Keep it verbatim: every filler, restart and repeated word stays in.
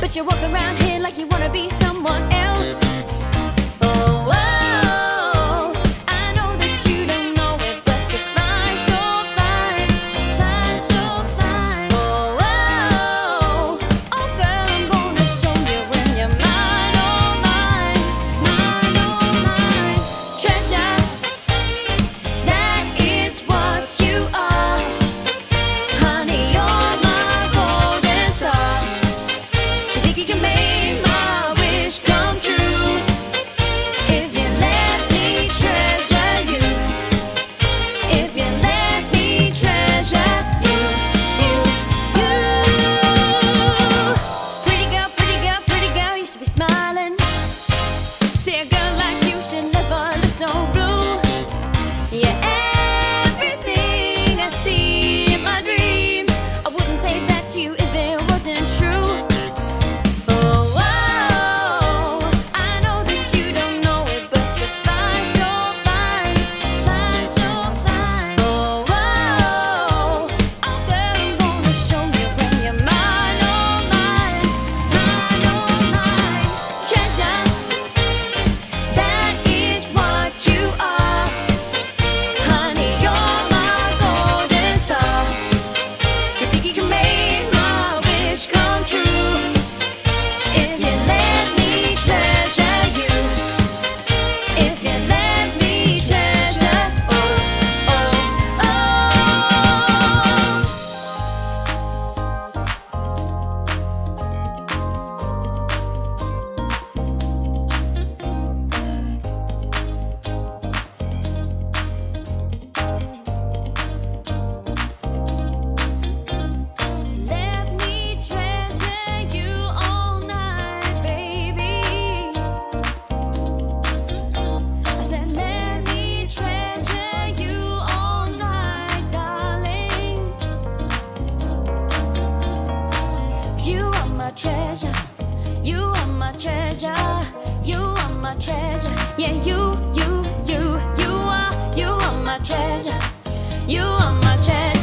but you walk around here like you wanna be someone else. Oh, oh, I know that you don't know it, but you're fine, so fine, fine, so fine. Oh, oh, oh, girl, I'm gonna show you when you're mine, oh mine, mine, oh mine. Treasure, that is what you are. Honey, you're my golden star. You think you can make my wish come true if you let me treasure you? If you let me treasure you, you, you. Pretty girl, pretty girl, pretty girl, you should be smiling. See, a girl like you should never look so blue. Yeah, everything I see in my dreams, I wouldn't say that to you if it wasn't true. Oh, oh, I know that you don't know it, but you're fine, so fine, fine, so fine. Oh, oh, oh, girl, I'm gonna show you when you're mine, oh mine, mine, oh mine. Treasure, that is what you are. Honey, you're my golden star. You think you can make my wish come true if you let me treasure you? If you let me treasure, oh, oh, let me treasure you all night, baby. I said, let me treasure you all night, darling. 'Cause you are my treasure. You are my treasure. You are my treasure. Yeah, you, you, you, you are, you are my treasure. You are my treasure.